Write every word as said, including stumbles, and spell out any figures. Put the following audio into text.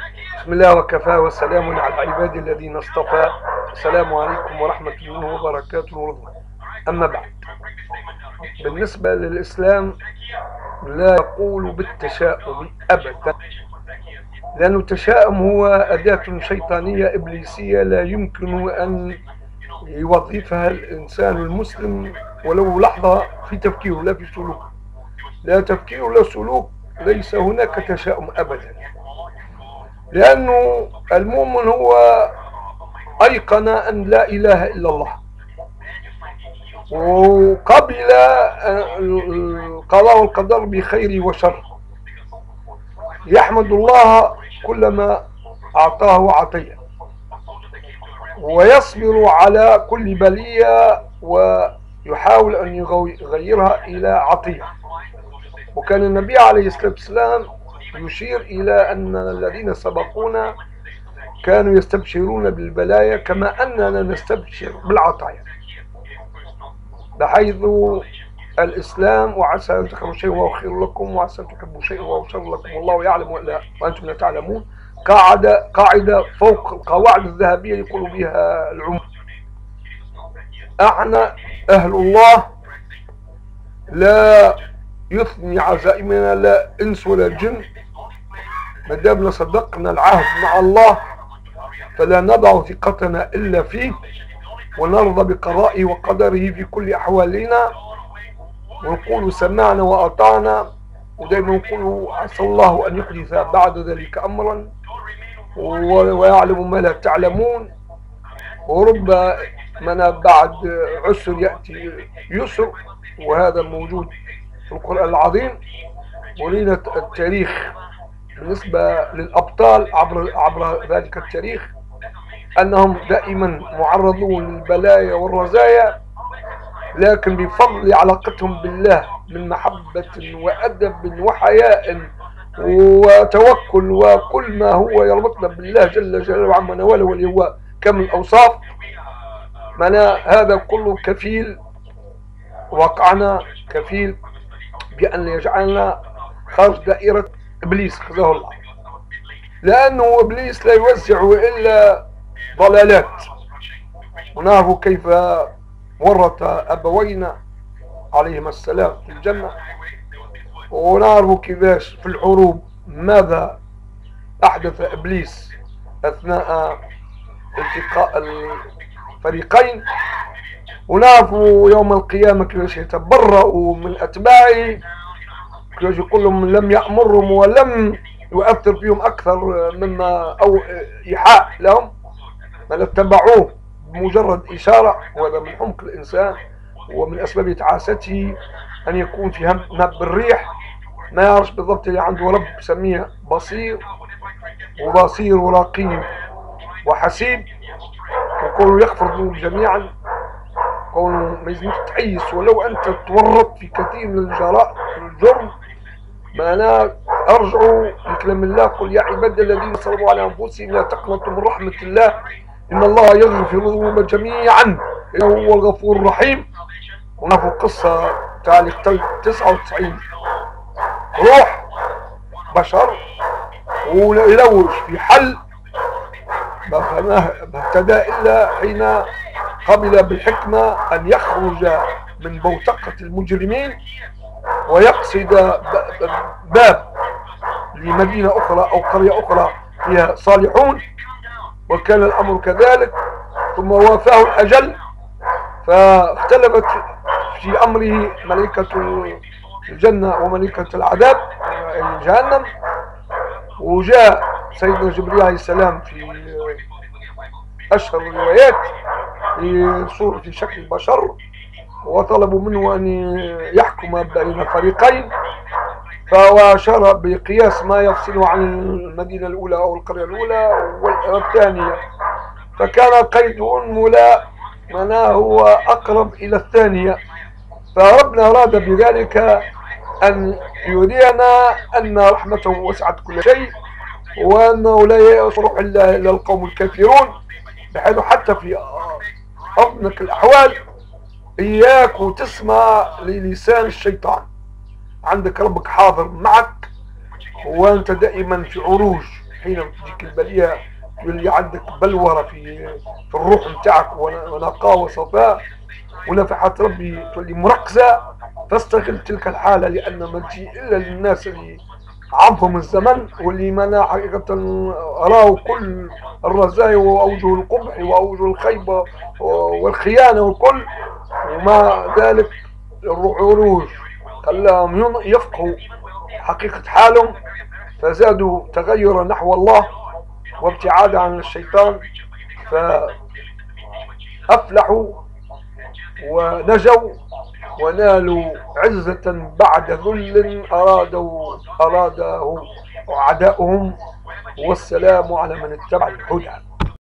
بسم الله وكفى وسلام على العباد الذين اصطفى. السلام عليكم ورحمة الله وبركاته ورضوانه. أما بعد، بالنسبة للإسلام لا يقول بالتشاؤم أبدا، لأن التشاؤم هو أداة شيطانية إبليسية لا يمكن أن يوظفها الإنسان المسلم ولو لحظة في تفكيره لا في سلوكه. لا تفكير ولا سلوك، ليس هناك تشاؤم أبدا، لأنه المؤمن هو أيقن أن لا إله إلا الله، وقبل القضاء والقدر بخير وشر، يحمد الله كلما أعطاه وعطيه، ويصبر على كل بلية ويحاول أن يغيرها إلى عطية. وكان النبي عليه الصلاة والسلام يشير إلى أن الذين سبقونا كانوا يستبشرون بالبلايا كما أننا نستبشر بالعطايا، بحيث الإسلام وعسى أن تكرهوا شيئا وهو خير لكم، وعسى أن تحبوا شيئا وهو شر لكم، والله يعلم وأنتم لا تعلمون. قاعدة قاعدة فوق القواعد الذهبية يقول بها العمر. احنا أهل الله لا يثني عزائمنا لا إنس ولا جن، ما دامنا صدقنا العهد مع الله فلا نضع ثقتنا إلا فيه، ونرضى بقضائه وقدره في كل أحوالنا، ونقول سمعنا وأطعنا، ودائما نقول عسى الله أن يحدث بعد ذلك أمرا ويعلم ما لا تعلمون، ورب من بعد عسر يأتي يسر، وهذا موجود في القرآن العظيم. ولينا التاريخ بالنسبة للأبطال عبر عبر ذلك التاريخ أنهم دائما معرضون للبلايا والرزايا، لكن بفضل علاقتهم بالله من محبة وأدب وحياء وتوكل وكل ما هو يربطنا بالله جل جلاله عما نواله، واللي هو كم الأوصاف، معناه هذا كله كفيل واقعنا كفيل بأن يجعلنا خارج دائرة إبليس خذه الله، لأنه إبليس لا يوزع إلا ضلالات. ونعرف كيف ورط أبوينا عليهما السلام في الجنة، ونعرف كيفاش في الحروب ماذا أحدث إبليس أثناء التقاء الفريقين، ونعرف يوم القيامة كيفاش يتبرأوا من أتباعه، كيفاش يقول لهم لم يأمرهم ولم يؤثر فيهم أكثر مما أو إيحاء لهم، بل اتبعوه بمجرد إشارة. وهذا من حمق الإنسان ومن أسباب تعاسته أن يكون في هب الريح، ما يعرفش بالضبط اللي عنده رب سميه بصير، وبصير ورقيب وحسيب، وكونوا يغفر جميعا، كونوا ما يزنيش تعيس ولو أنت تورط في كثير من الجرائم الجرم. معناه أرجعوا لكلام الله: قل يا عباد الذين صبروا على أنفسهم لا تقنطوا من رحمة الله إن الله يغفر الذنوب جميعا إنه هو الغفور الرحيم. ونعرف القصة تاع اللي قتل تسعة وتسعين روح بشر ويلوج في حل ما اهتدى إلا حين قبل بالحكمة أن يخرج من بوتقة المجرمين ويقصد باب لمدينة أخرى أو قرية أخرى فيها صالحون، وكان الأمر كذلك. ثم وافاه الأجل فاختلفت في أمره ملائكة الجنة وملائكة العذاب جهنم، وجاء سيدنا جبريل عليه السلام في أشهر الروايات في صورة في شكل بشر، وطلبوا منه أن يحكم بين فريقين، فأشار بقياس ما يفصل عن المدينة الأولى أو القرية الأولى والثانية، فكان قيد أنملة معناه هو أقرب إلى الثانية. فربنا أراد بذلك أن يرينا أن رحمته وسعت كل شيء، وأنه لا يصرح إلا القوم الكافرون، بحيث حتى في أضنك الأحوال إياك وتسمع للسان الشيطان. عندك ربك حاضر معك، وأنت دائما في عروج حين تجيك البلية واللي عندك بلورة في في الروح متاعك ونقاء وصفاء ونفحات ربي تولي مركزة، فاستغل تلك الحالة، لأن ما تجي إلا للناس اللي عمهم الزمن واللي منا حقيقة رأوا كل الرزايا وأوجه القبح وأوجه الخيبة والخيانة وكل، وما ذلك الروح عروج خلاهم يفقهوا حقيقة حالهم، فزادوا تغيرا نحو الله وابتعادا عن الشيطان، فأفلحوا ونجوا ونالوا عزة بعد ذل أرادوا أراده أعداؤهم، والسلام على من اتبع الهدى.